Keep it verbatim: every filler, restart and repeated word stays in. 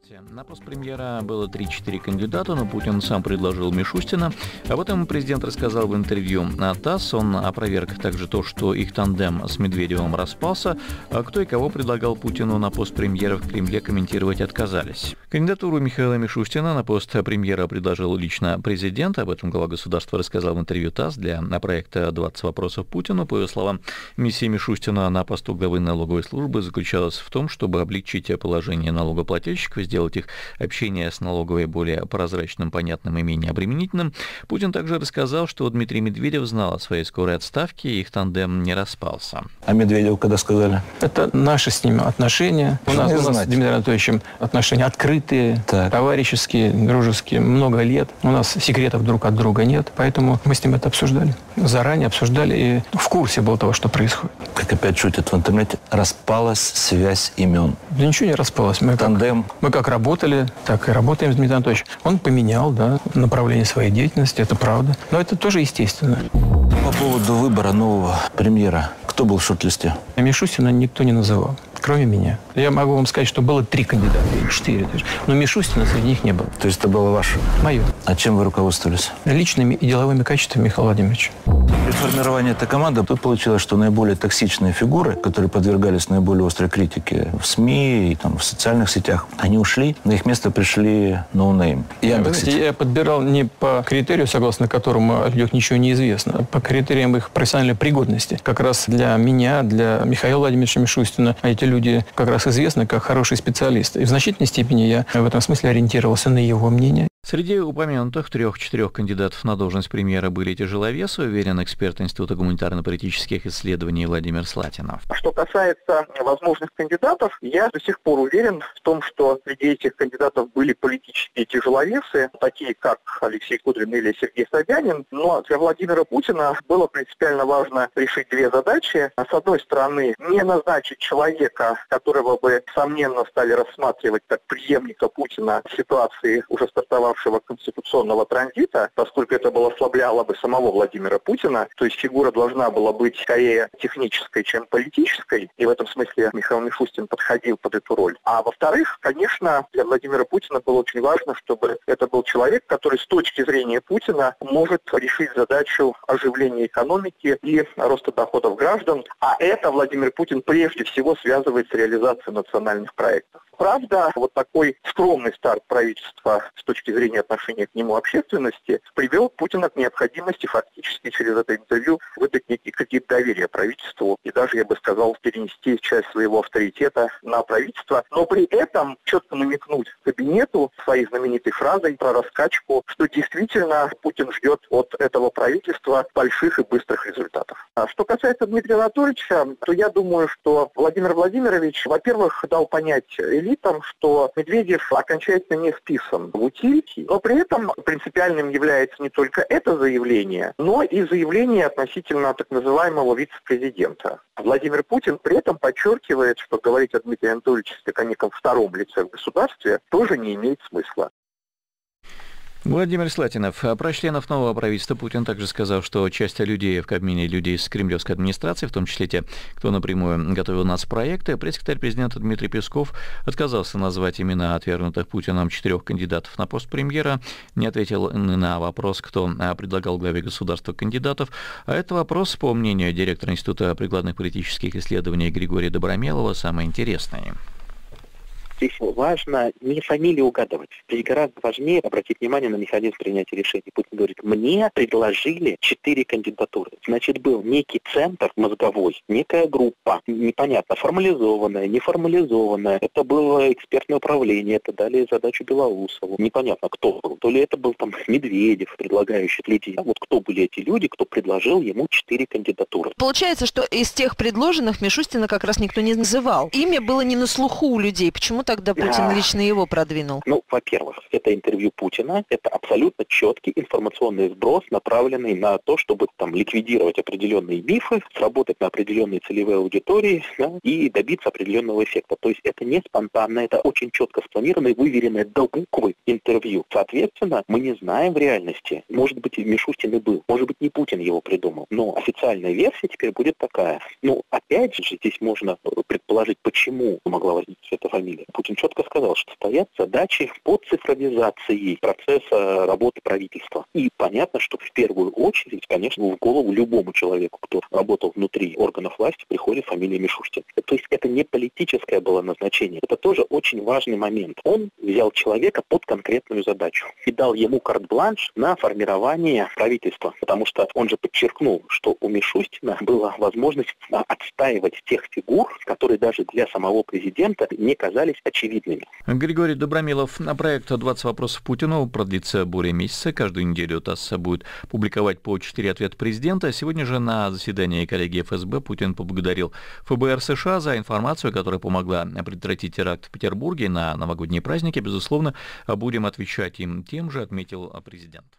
Здравствуйте. На пост премьера было три-четыре кандидата, но Путин сам предложил Мишустина. Об этом президент рассказал в интервью на ТАСС. Он опроверг также то, что их тандем с Медведевым распался. А кто и кого предлагал Путину на пост премьера в Кремле, комментировать отказались. Кандидатуру Михаила Мишустина на пост премьера предложил лично президент. Об этом глава государства рассказал в интервью ТАСС для проекта «двадцать вопросов Путину». По его словам, миссия Мишустина на посту главы налоговой службы заключалась в том, чтобы облегчить положение налогоплательщиков, сделать их общение с налоговой более прозрачным, понятным и менее обременительным. Путин также рассказал, что Дмитрий Медведев знал о своей скорой отставке, и их тандем не распался. А Медведеву когда сказали? Это наши с ним отношения. У нас, у нас с Дмитрием Анатольевичем отношения открытые, так. товарищеские, дружеские, много лет. У нас секретов друг от друга нет, поэтому мы с ним это обсуждали. Заранее обсуждали и в курсе был того, что происходит. Как опять шутят в интернете, распалась связь имен. Да ничего не распалось. Мы Тандем. Как, мы как работали, так и работаем с Дмитрием Анатольевичем. Он поменял, да, направление своей деятельности, это правда. Но это тоже естественно. По поводу выбора нового премьера, кто был в шорт-листе? Мишустина никто не называл, кроме меня. Я могу вам сказать, что было три кандидата, или четыре даже. Но Мишустина среди них не было. То есть это было ваше? Мое. А чем вы руководствовались? Личными и деловыми качествами Михаила Владимировича. При формировании этой команды тут получилось, что наиболее токсичные фигуры, которые подвергались наиболее острой критике в СМИ и там, в социальных сетях, они ушли, на их место пришли ноунейм. Я, я подбирал не по критерию, согласно которому о людях ничего не известно, а по критериям их профессиональной пригодности. Как раз для меня, для Михаила Владимировича Мишустина, эти люди как раз известны как хорошие специалисты. И в значительной степени я в этом смысле ориентировался на его мнение. Среди упомянутых трех-четырех кандидатов на должность премьера были тяжеловесы, уверен эксперт Института гуманитарно-политических исследований Владимир Слатинов. Что касается возможных кандидатов, я до сих пор уверен в том, что среди этих кандидатов были политические тяжеловесы, такие как Алексей Кудрин или Сергей Собянин. Но для Владимира Путина было принципиально важно решить две задачи. С одной стороны, не назначить человека, которого бы, сомненно, стали рассматривать как преемника Путина в ситуации уже стартовавшего конституционного транзита, поскольку это бы ослабляло бы самого Владимира Путина, то есть фигура должна была быть скорее технической, чем политической, и в этом смысле Михаил Мишустин подходил под эту роль. А во-вторых, конечно, для Владимира Путина было очень важно, чтобы это был человек, который с точки зрения Путина может решить задачу оживления экономики и роста доходов граждан, а это Владимир Путин прежде всего связывает с реализацией национальных проектов. Правда, вот такой скромный старт правительства с точки зрения отношения к нему общественности привел Путина к необходимости фактически через это интервью выдать некий кредит доверия правительству и даже, я бы сказал, перенести часть своего авторитета на правительство, но при этом четко намекнуть кабинету своей знаменитой фразой про раскачку, что действительно Путин ждет от этого правительства больших и быстрых результатов. А что касается Дмитрия Анатольевича, то я думаю, что Владимир Владимирович, во-первых, дал понять элитам, что Медведев окончательно не вписан в утильки, но при этом принципиальным является не только это заявление, но и заявление относительно так называемого вице-президента. Владимир Путин при этом подчеркивает, что говорить о Дмитрии Анатольевиче как о неком втором лице в государстве тоже не имеет смысла. Владимир Слатинов. Про членов нового правительства Путин также сказал, что часть людей в Кабмине, людей из кремлевской администрации, в том числе те, кто напрямую готовил нацпроекты, пресс-секретарь президента Дмитрий Песков отказался назвать имена отвергнутых Путиным четырех кандидатов на пост премьера, не ответил на вопрос, кто предлагал главе государства кандидатов. А этот вопрос, по мнению директора Института прикладных политических исследований Григория Добромелова, самый интересный. Здесь важно не фамилию угадывать. Здесь гораздо важнее обратить внимание на механизм принятия решений. Путин говорит, мне предложили четыре кандидатуры. Значит, был некий центр мозговой, некая группа, непонятно, формализованная, неформализованная. Это было экспертное управление, это дали задачу Белоусову. Непонятно, кто был. То ли это был там Медведев, предлагающий людей. А вот кто были эти люди, кто предложил ему четыре кандидатуры. Получается, что из тех предложенных Мишустина как раз никто не называл. Имя было не на слуху у людей. Почему тогда Путин да. лично его продвинул? Ну, во-первых, это интервью Путина, это абсолютно четкий информационный сброс, направленный на то, чтобы там ликвидировать определенные мифы, сработать на определенные целевые аудитории, да, и добиться определенного эффекта. То есть это не спонтанно, это очень четко спланированное, выверенное до буквы интервью. Соответственно, мы не знаем в реальности, может быть, Мишустин и был, может быть, не Путин его придумал, но официальная версия теперь будет такая. Ну, опять же, здесь можно предположить, почему могла возникнуть эта фамилия. Путин четко сказал, что стоят задачи по цифровизации процесса работы правительства. И понятно, что в первую очередь, конечно, в голову любому человеку, кто работал внутри органов власти, приходит фамилия Мишустин. То есть это не политическое было назначение. Это тоже очень важный момент. Он взял человека под конкретную задачу и дал ему карт-бланш на формирование правительства. Потому что он же подчеркнул, что у Мишустина была возможность отстаивать тех фигур, которые даже для самого президента не казались очевидными. Григорий Добромилов. Проект «двадцать вопросов Путину» продлится более месяца. Каждую неделю ТАСС будет публиковать по четыре ответа президента. Сегодня же на заседании коллегии эф эс бэ Путин поблагодарил эф бэ эр США за информацию, которая помогла предотвратить теракт в Петербурге на новогодние праздники. Безусловно, будем отвечать им тем же, отметил президент.